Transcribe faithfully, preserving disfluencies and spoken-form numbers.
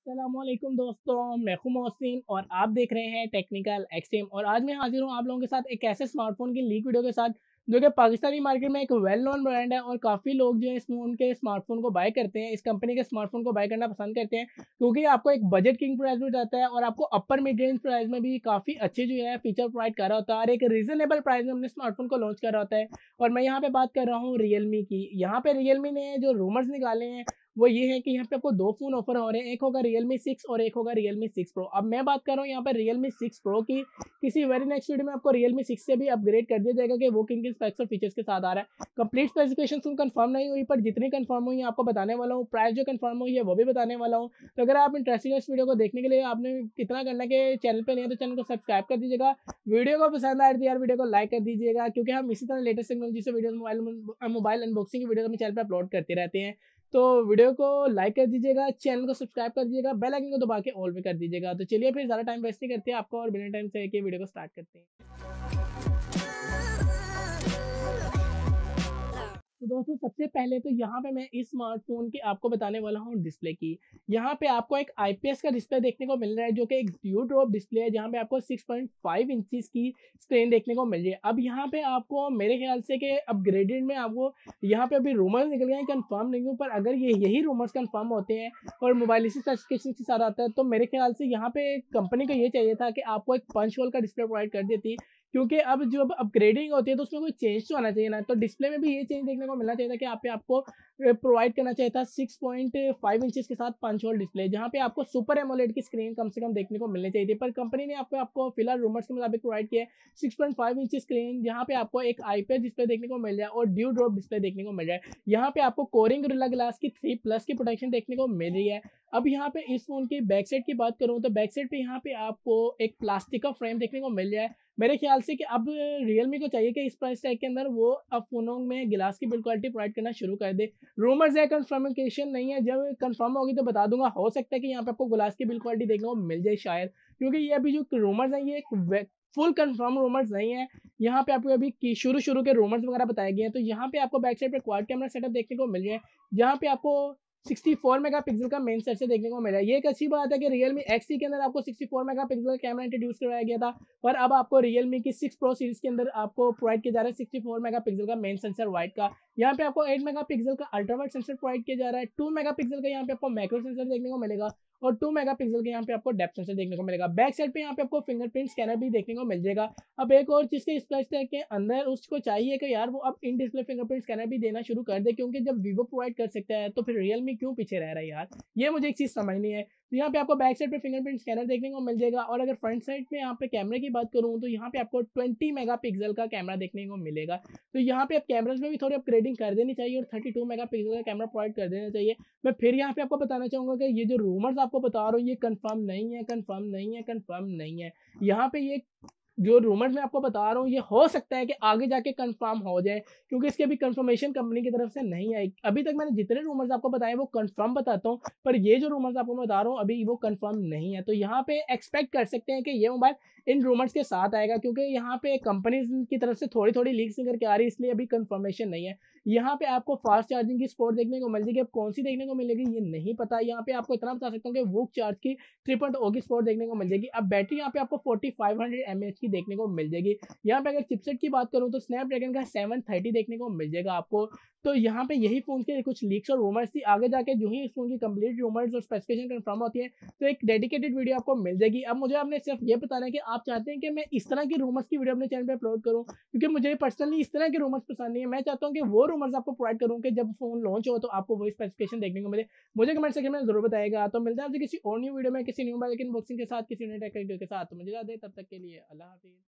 अस्सलामुअलैकुम दोस्तों, मैं हूं मोहसिन और आप देख रहे हैं टेक्निकल एक्सट्रीम। और आज मैं हाजिर हूं आप लोगों के साथ एक ऐसे स्मार्टफोन की लीक वीडियो के साथ जो कि पाकिस्तानी मार्केट में एक वेल नोन ब्रांड है और काफ़ी लोग जो है इस उनके स्मार्टफोन को बाय करते हैं, इस कंपनी के स्मार्टफोन को बाय करना पसंद करते हैं क्योंकि आपको एक बजट किंग प्राइस में जाता है और आपको अपर मिड रेंज प्राइस में भी काफ़ी अच्छे जो है फीचर प्रोवाइड कर रहा होता है और एक रीजनेबल प्राइस में अपने स्मार्टफोन को लॉन्च कर रहा होता है। और मैं यहाँ पे बात कर रहा हूँ रियलमी की। यहाँ पे रियलमी ने जो रूमर्स निकाले हैं वो ये है कि यहाँ पे आपको दो फ़ोन ऑफर हो रहे हैं, एक होगा Realme सिक्स और एक होगा Realme सिक्स Pro। अब मैं बात कर रहा हूँ यहाँ पे Realme सिक्स Pro की। किसी वेरी नेक्स्ट वीडियो में आपको Realme सिक्स से भी अपग्रेड कर दिया जाएगा कि वो किन किन स्पेक्स और फीचर्स के साथ आ रहा है। कंप्लीट स्पेसिफिकेशन तो कंफर्म नहीं हुई, पर जितनी कंफर्म हुई है आपको बताने वाला हूँ। प्राइस जो कंफर्म हुई है वो भी बताने वाला हूँ। तो अगर आप इंटरेस्टेड है इस वीडियो को देखने के लिए, आपने कितना करना है कि चैनल पर नहीं है तो चैनल को सब्सक्राइब कर दीजिएगा। वीडियो को पसंद आए तो यार वीडियो को लाइक कर दीजिएगा, क्योंकि हम इसी तरह लेटेस्ट टेक्नोलॉजी से वीडियो मोबाइल मोबाइल अनबॉक्सिंग की वीडियो अपने चैनल पर अपलोड करते रहते हैं। तो वीडियो को लाइक कर दीजिएगा, चैनल को सब्सक्राइब कर दीजिएगा, बेल आइकन को दबा के ऑल पे कर दीजिएगा। तो चलिए फिर ज़्यादा टाइम वेस्ट नहीं करते आपको और बिना टाइम से वीडियो को स्टार्ट करते हैं। तो दोस्तों सबसे पहले तो यहाँ पे मैं इस स्मार्टफोन की आपको बताने वाला हूँ डिस्प्ले की। यहाँ पे आपको एक आईपीएस का डिस्प्ले देखने को मिल रहा है जो कि एक ड्यू ड्रॉप डिस्प्ले है, जहाँ पे आपको सिक्स पॉइंट फाइव इंचेस की स्क्रीन देखने को मिल रही है। अब यहाँ पे आपको मेरे ख्याल से कि अपग्रेडेड में आपको यहाँ पे अभी रूमर्स निकल गए हैं, कंफर्म नहीं हूँ, पर अगर ये यही रूमर्स कंफर्म होते हैं और मोबाइल इसी स्पेसिफिकेशन के साथ आता है तो मेरे ख्याल से यहाँ पे कंपनी को ये चाहिए था कि आपको एक पंच होल का डिस्प्ले प्रोवाइड कर देती, क्योंकि अब जब अपग्रेडिंग होती है तो उसमें कोई चेंज तो आना चाहिए ना। तो डिस्प्ले में भी ये चेंज देखने को मिलना चाहिए था कि आप पे आपको प्रोवाइड करना चाहिए था सिक्स पॉइंट फाइव इंचेस के साथ पंच होल डिस्प्ले, जहाँ पे आपको सुपर एमोलेड की स्क्रीन कम से कम देखने को मिलनी चाहिए थी। पर कंपनी ने आपको आपको फिलहाल रूमर्स के मुताबिक प्रोवाइड किया है six point five inch screen, जहाँ पे आपको एक आईपीएस डिस्प्ले देखने को मिल रहा है और ड्यू ड्रॉप डिस्प्ले देखने को मिल रहा है। यहाँ पे आपको कोरिंग गोरिल्ला ग्लास की थ्री प्लस की प्रोटेक्शन देखने को मिल रही है। अब यहाँ पे इस फोन की बैक साइड की बात करूँ तो बैक साइड पे यहाँ पे आपको एक प्लास्टिक का फ्रेम देखने को मिल रहा है। मेरे ख्याल से कि अब रियलमी को चाहिए कि इस प्राइस टैग के अंदर वो अब फोनों में गिलास की बिल्ड क्वालिटी प्रोवाइड करना शुरू कर दे। रूमर्स है, कंफर्मेशन नहीं है, जब कंफर्म होगी तो बता दूंगा। हो सकता है कि यहाँ पे आपको गिलास की बिल्ड क्वालिटी देखने को मिल जाए शायद, क्योंकि ये अभी जो रूमर्स हैं ये एक फुल कंफर्म रूमर्स नहीं है। यहाँ पे आपको अभी शुरू शुरू के रूमर्स वगैरह बताए गए हैं। तो यहाँ पे आपको बैक साइड पे क्वाड कैमरा सेटअप देखने को मिल रहा है, जहाँ पे आपको सिक्सटी फोर मेगापिक्सल का मेन सेंसर देखने को मिल रहा है। ये एक अच्छी बात है कि Realme एक्स सी के अंदर आपको सिक्सटी फोर मेगापिक्सल का कैमरा इंट्रोड्यूस करवाया गया था, पर अब आपको Realme की सिक्स Pro सीरीज के अंदर आपको प्रोवाइड किया जा रहा है सिक्सटी फोर मेगापिक्सल का मेन सेंसर वाइड का। यहाँ पे आपको एट मेगापिक्सल का अल्ट्रा वाइड सेंसर प्रोवाइड किया जा रहा है। टू मेगापिक्सल का यहाँ पे आपको मैक्रो सेंसर देखने को मिलेगा और टू मेगापिक्सल के यहाँ पे आपको डेप्थ सेंसर देखने को मिलेगा। बैक साइड पे यहाँ पे आपको फिंगरप्रिंट स्कैनर भी देखने को मिल जाएगा। अब एक और चीज़ के इस प्राइस टैग के अंदर उसको चाहिए कि यार वो अब इन डिस्प्ले फिंगरप्रिंट स्कैनर भी देना शुरू कर दे, क्योंकि जब वीवो प्रोवाइड कर सकता है तो फिर रियलमी क्यों पीछे रह रहा है यार, ये मुझे एक चीज़ समझ नहीं है। तो यहाँ पे आपको बैक साइड पे फिंगरप्रिंट स्कैनर देखने को मिल जाएगा। और अगर फ्रंट साइड पे यहाँ पे कैमरे की बात करूँ तो यहाँ पे आपको ट्वेंटी मेगापिक्सल का कैमरा देखने को मिलेगा। तो यहाँ पे आप कैमराज में भी थोड़ी अपग्रेडिंग कर देनी चाहिए और थर्टी टू मेगापिक्सल का कैमरा प्रोवाइड कर देना चाहिए। मैं फिर यहाँ पे आपको बताना चाहूँगा कि ये जो रूमर्स आपको बता रहा हूँ ये कंफर्म नहीं है, कंफर्म नहीं है, कंफर्म नहीं है। यहाँ पे ये जो रूमर्स मैं आपको बता रहा हूँ ये हो सकता है कि आगे जाके कंफर्म हो जाए, क्योंकि इसकी अभी कंफर्मेशन कंपनी की तरफ से नहीं आई। अभी तक मैंने जितने रूमर्स आपको बताए वो कंफर्म बताता हूँ, पर ये जो रूमर्स आपको मैं बता रहा हूँ अभी वो कंफर्म नहीं है। तो यहाँ पे एक्सपेक्ट कर सकते हैं कि ये मोबाइल इन रूमर्स के साथ आएगा, क्योंकि यहाँ पे कंपनीज की तरफ से थोड़ी थोड़ी लीक्स निकल के आ रही है, इसलिए अभी कंफर्मेशन नहीं है। यहाँ पे आपको फास्ट चार्जिंग की सपोर्ट देखने को मिल जाएगी, अब कौन सी देखने को मिलेगी ये नहीं पता। यहाँ पे आपको इतना बता सकता हूँ कि वूक चार्ज की थ्री पॉइंट ओ की सपोर्ट देखने को मिल जाएगी। अब बैटरी यहाँ पे आपको forty five hundred M H की देखने को मिल जाएगी। यहाँ पे अगर चिपसेट की बात करूँ तो स्नैपड्रैगन का सेवन थर्टी देखने को मिल जाएगा आपको। तो यहाँ पे यही फोन के कुछ लीक्स और रूमर्स थी, आगे जाके जो ही इस फोन की कंप्लीट रूमर्स और स्पेसिफिकेशन कंफर्म होती है तो एक डेडिकेटेड वीडियो आपको मिल जाएगी। अब मुझे आपने सिर्फ ये बताना है कि आप चाहते हैं कि मैं इस तरह की रूमर्स की वीडियो अपने चैनल पे अपलोड करूँ, क्योंकि मुझे पर्सनली इस तरह के रूमर्स पसंद नहीं है। मैं चाहता हूँ कि वो रूमर्स आपको प्रोवाइड करूँ कि जब फोन लॉन्च हो तो आपको वही स्पेसिफिकेशन देखने को मिले। मुझे कमेंट सेक्शन में जरूर बताएगा। तो मिलते हैं आपसे किसी और न्यू वीडियो में, किसी न्यू मोबाइल अनबॉक्सिंग के साथ, किसी नए टेक वीडियो के साथ। तो मुझे याद है, तब तक के लिए अल्लाह हाफिज़।